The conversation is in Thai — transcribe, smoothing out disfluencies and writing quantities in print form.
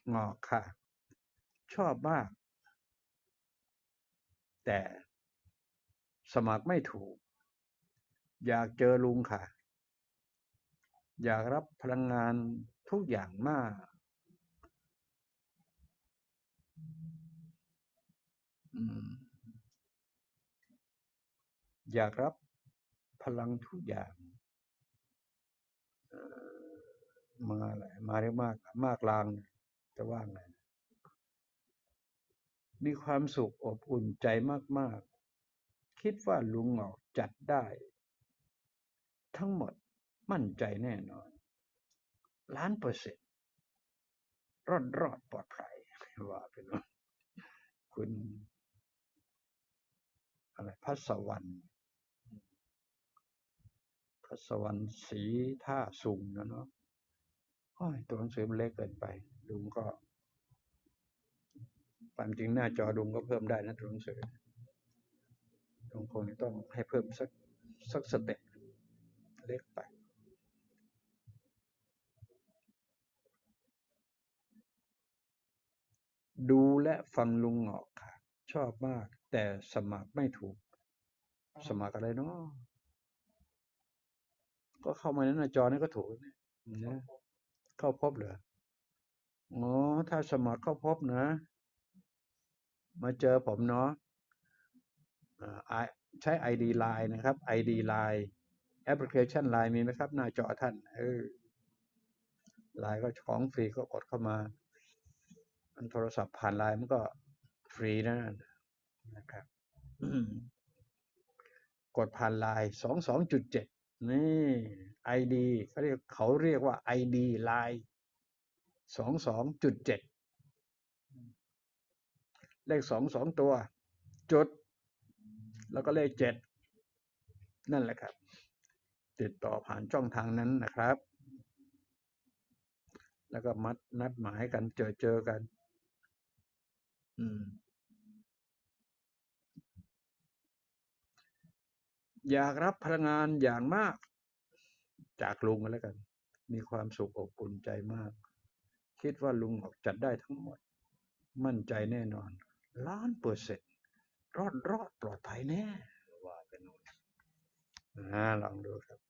งอกค่ะชอบมากแต่สมัครไม่ถูกอยากเจอลุงค่ะอยากรับพลังงานทุกอย่างมากอืมอยากรับพลังทุกอย่างมาอะไรมาได้มากมากลางจะว่าไงมีความสุขอบอุ่นใจมากๆคิดว่าลุงหงอกจัดได้ทั้งหมดมั่นใจแน่นอน1,000,000%รอดปลอดภัยว่าเป็นว่าคุณอะไรพัสวรรณศรีท่าสุงนะเนาะโอ้ยตัวหนังสือมันเล็กเกินไปลุงก็ความจริงหน้าจอลุงก็เพิ่มได้นะตัวหนังสือลุงคงต้องให้เพิ่มสักสเต็ปเล็กไปดูและฟังลุงออกค่ะชอบมากแต่สมัครไม่ถูกสมัครอะไรเนาะก็เข้ามาในหน้าจอนี่ก็ถูกนะเข้าพบเหรออ๋อถ้าสมัครเข้าพบนะมาเจอผมเนาะใช้ ID Line นะครับ ID Line แอปพลิเคชัน Line มีไหมครับหน้าจอท่านไลน์ก็ของฟรีก็กดเข้ามาอันโทรศัพท์ผ่านไลน์มันก็ฟรีนะครับกดผ่านไลน์22.7นี่ไอดีเขาเรียกว่าไอดีไลน์22.7เลข2 2 ตัวจุดแล้วก็เลข7นั่นแหละครับติดต่อผ่านช่องทางนั้นนะครับแล้วก็นัดหมายกันเจอกันอยากรับพลังงานอย่างมากจากลุงกันแล้วกันมีความสุขอบอุ่นใจมากคิดว่าลุงออกจัดได้ทั้งหมดมั่นใจแน่นอน1,000,000%รอดปลอดภัยแน่ว่าเป็นลองดูครับ